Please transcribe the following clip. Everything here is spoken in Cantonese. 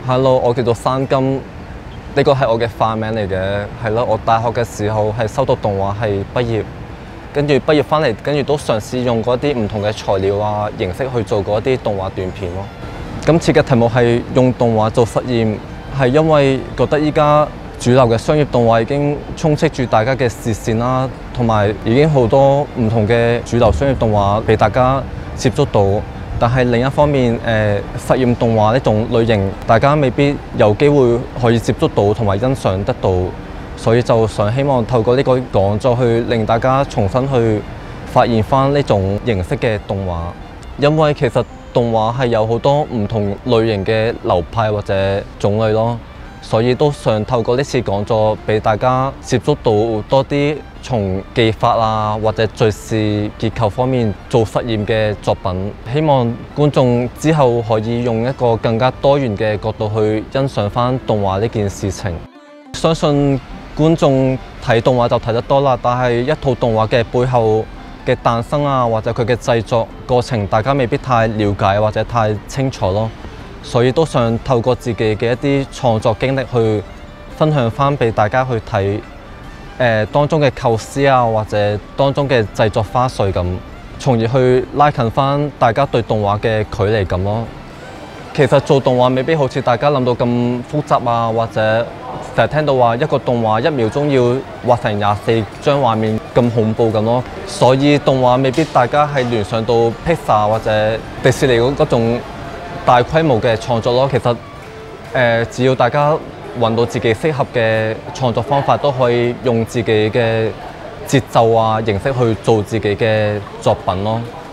Hello，我叫做山金，呢個係我嘅化名嚟嘅，係咯。我大學嘅時候係修讀動畫系畢業，跟住畢業翻嚟，跟住都嘗試用嗰啲唔同嘅材料啊形式去做嗰啲動畫短片咯。今次嘅題目係用動畫做實驗，係因為覺得依家主流嘅商業動畫已經充斥住大家嘅視線啦，同埋已經好多唔同嘅主流商業動畫俾大家接觸到。但係另一方面，實驗動畫呢種類型，大家未必有機會可以接觸到同埋欣賞得到，所以就想希望透過呢個講座去令大家重新去發現返呢種形式嘅動畫。因為其實動畫係有好多唔同類型嘅流派或者種類咯，所以都想透過呢次講座俾大家接觸到多啲從技法啊或者敘事結構方面做實驗嘅作品，希望觀眾之後可以用一個更加多元嘅角度去欣賞返動畫呢件事情。相信觀眾睇動畫就睇得多啦，但係一套動畫嘅背後嘅誕生啊，或者佢嘅製作過程，大家未必太了解或者太清楚咯，所以都想透過自己嘅一啲創作經歷去分享翻俾大家去睇，當中嘅構思啊，或者當中嘅製作花絮咁，從而去拉近翻大家對動畫嘅距離感咯。其實做動畫未必好似大家諗到咁複雜啊，或者成日聽到話一個動畫1秒鐘要畫成24張畫面咁恐怖咁咯。所以動畫未必大家係聯想到 Pixar 或者迪士尼嗰種大規模嘅創作咯。其實只要大家揾到自己適合嘅創作方法，都可以用自己嘅節奏啊形式去做自己嘅作品咯。